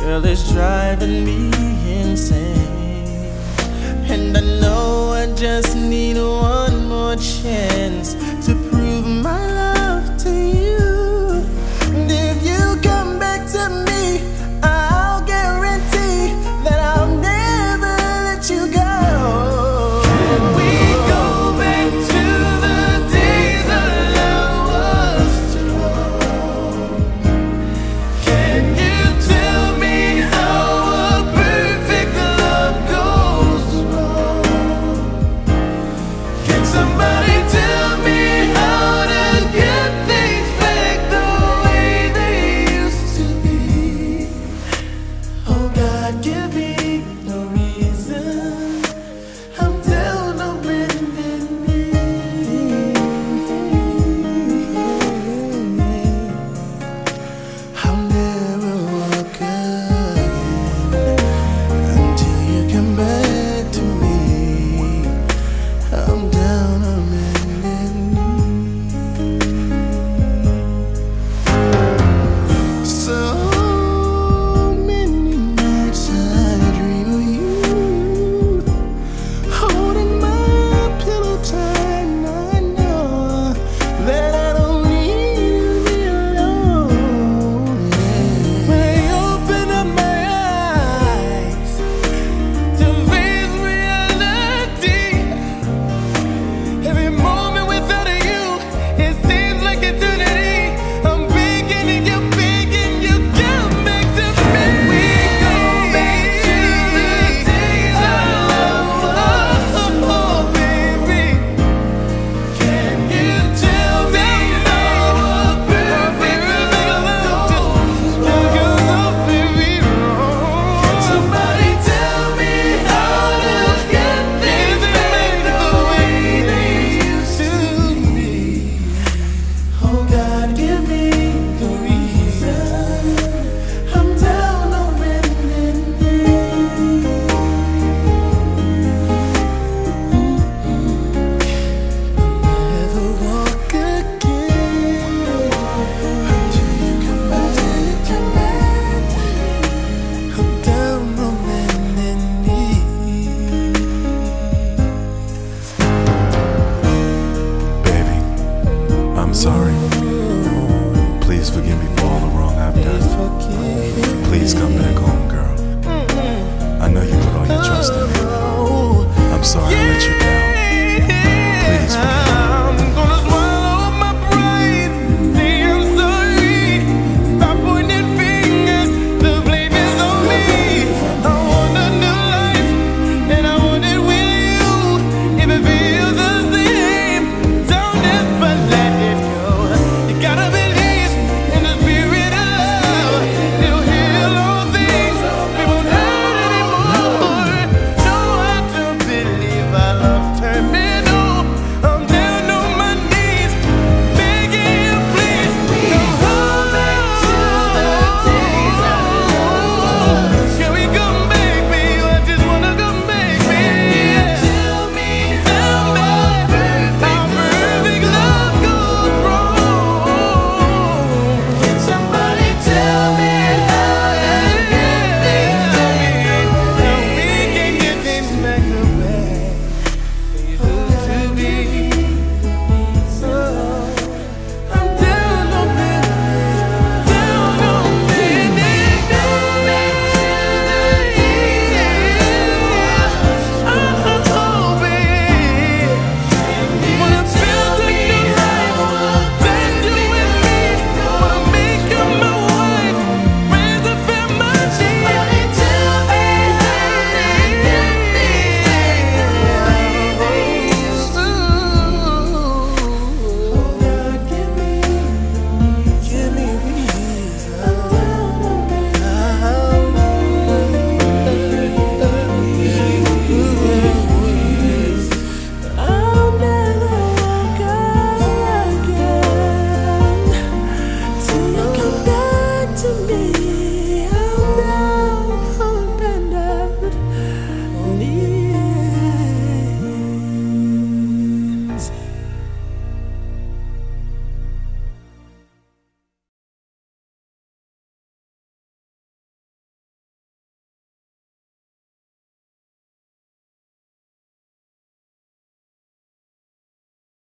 Girl, it's driving me insane. And I know I just need one more chance to prove my love to you. And if you come back to me, I'll guarantee that I'll never let you go. Can we go back to the days that love was true? Can you tell me how a perfect love goes wrong? Can somebody tell me how to get things back the way they used to be? Oh God, give me no reason. I'm down on bended knee. I'll never walk again until you come back to me. I'm down on bended knee. So many nights I dream of you, holding my pillow tight, and I know that I don't need to be alone. When I open up my eyes to face reality, every moment without you, it seems like eternity. I'm begging you, come back to me. We go back to the days our love was. Oh, baby, can you tell me how a perfect love goes? Because I'm very wrong. Can somebody tell me how to get things back the way they used to be? Oh God, give me the reason. I'm down on bended knee. I'll never walk again until you come back to me. I'm down on bended knee. Baby, I'm sorry. Please forgive me for all the wrong I've done. Please come back home, girl. I know you put all your trust in me. I'm sorry I let you down.